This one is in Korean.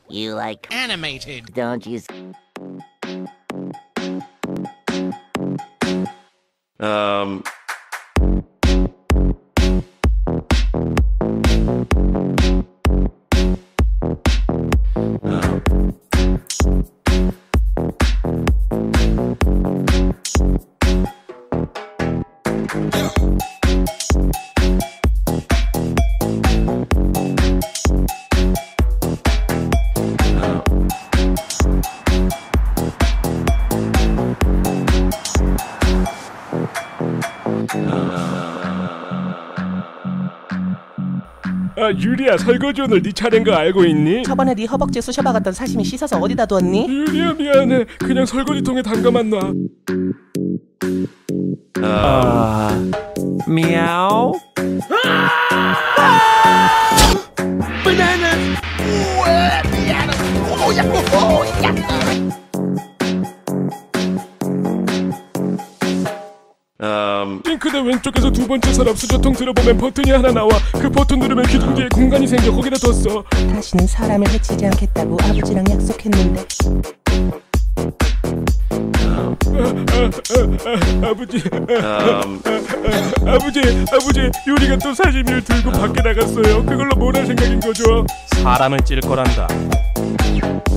You like animated, don't you? 유리야, 설거지 오늘 네 차례인 거 알고 있니? 저번에 네 허벅지 쑤셔박았던 사시미 씻어서 어디다 두었니? 유리야, 미안해. 그냥 설거지통에 담가만 놔. 미야오. banana. 싱크대 왼쪽에서 두 번째 서랍 수저통 들어보면 버튼이 하나 나와. 그 버튼 누르면 기둥 뒤에 공간이 생겨. 거기다 뒀어. 다시는 사람을 해치지 않겠다고 아버지랑 약속했는데. 아버지, 유리가 또 사시미를 들고 밖에 나갔어요. 그걸로 뭘 할 생각인 거죠? 사람을 찔 거란다.